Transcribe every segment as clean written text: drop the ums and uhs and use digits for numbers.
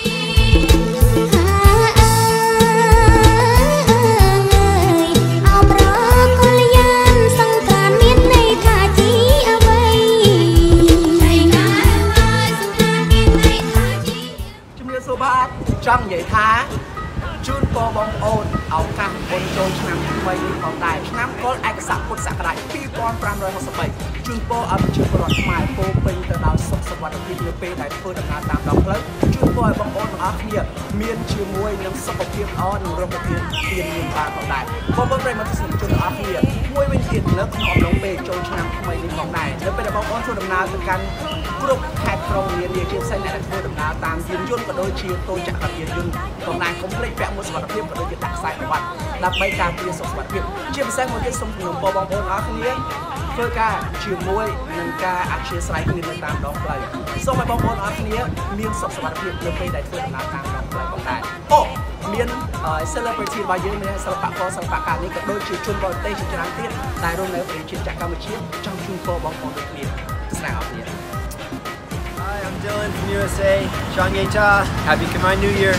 ចង់និយាយថាជូនពរបងប្អូនឱកាសបុណ្យចូលឆ្នាំថ្មីនេះផងដែរឆ្នាំកុលឯកស័កពុទ្ធសករាជ2563ជូនពរឲ្យប្រជាពលរដ្ឋខ្មែរពោពេញទៅដោយសុខសុវត្ថិភាពនៅពេលដែលធ្វើដំណើរតាមដងផ្លូវជូនពរឲ្យបងប្អូនទាំងអស់គ្នាមានជាមួយនឹងសុខភាពល្អនិងរោគភាពមានបានផងដែរបងប្អូនប្រិយមិត្តទស្សនិកជនទាំងអស់គ្នាមួយវិញទៀតនៅក្នុងអំឡុងពេលចូលឆ្នាំថ្មីនេះផងដែរនៅពេលដែលបងប្អូនធ្វើដំណើរទៅកាន់គ្រប់ខេត្តក្រុងនានាជាពិសេសអ្នកដែលធ្វើដំណើរតាមយានយន្តក៏ដូចជាតូចចក្រយានយន្តផងដែរកុំភ្លេចពាក់មួកសុវត្ថិភាពក៏ដូចជាដាក់ខ្សែក្រវ៉ាត់ដើម្បីការពារសុខភាពជាពិសេសមួយទៀតសូមជំនុំពរបងប្អូនទាំងអស់គ្នាធ្វើការជាមួយនឹងការអធ្យាស្រ័យគ្នានៅតាមដងផ្លូវសូមឲ្យបងប្អូនទាំងអស់គ្នាមានសុខសុវត្ថិភាពនៅពេលដែលធ្វើដំណើរតាមដងផ្លូវផងដែរអូមាន celebrity របស់យើងមានសិល្បករសិល្បករនេះក៏ដូចជាជនបរទេសជាច្រើនទៀតដែលរស់នៅប្រទេសជាតិកម្ពុជាចង់ជូនពរបងប្អូនដូចគ្នាស្នើអរគុណ Hi, I'm Dylan from USA. Chong Yeta, Happy Khmer New Year.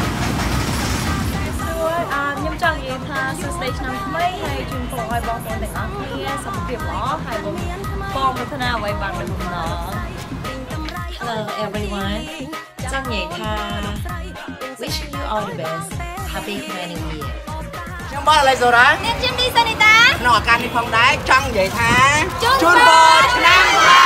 ខ្ញុំចង់និយាយថាសួស្តីឆ្នាំថ្មីហើយជូនពរឲ្យបងប្អូនទាំងអស់គ្នាសុខភាពល្អហើយបងប្រាថ្នាអ្វីបានដូចបំណង Hello everyone. ចង់និយាយថា wishing you all the best. Happy Khmer New Year. ខ្ញុំបងឡៃសូរ៉ាខ្ញុំជំនីសានីតាក្នុងឱកាសនេះផងដែរចង់និយាយថាជូនពរឆ្នាំថ្មី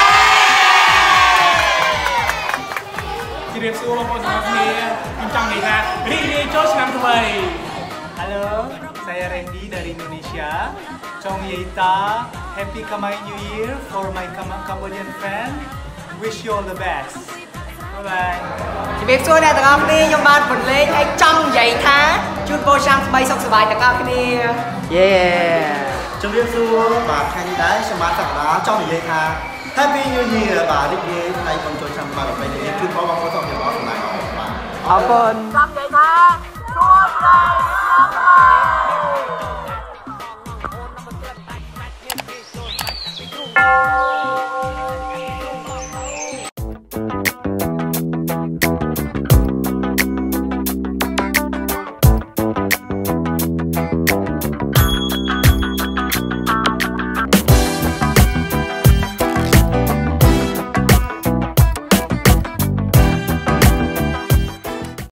ជម្រាបសួរបងប្អូនទាំងអស់គ្នាខ្ញុំចង់និយាយថារីករាយចូលឆ្នាំថ្មី Halo saya Randy dari Indonesia ចង់និយាយថា Happy Khmer New Year for my Cambodian friend wish you all the best bye bye ជំរាបសួរអ្នកទាំងអស់គ្នាខ្ញុំបាទបន្លេងឲ្យចង់និយាយថាជូនពរឆ្នាំថ្មីសុខសប្បាយទាំងអស់គ្នាយេជំរាបសួរបាទថ្ងៃនេះដែរខ្ញុំបាទសក្តាចង់និយាយថា Happy New Year បាទរីករាយថ្ងៃបុណ្យចូលឆ្នាំថ្មីប្រពៃណីជូនពរបងប្អូនសុខភាពល្អសម្រាប់អរបាទអរគុណចង់និយាយថាជួបតែឆ្នាំថ្មី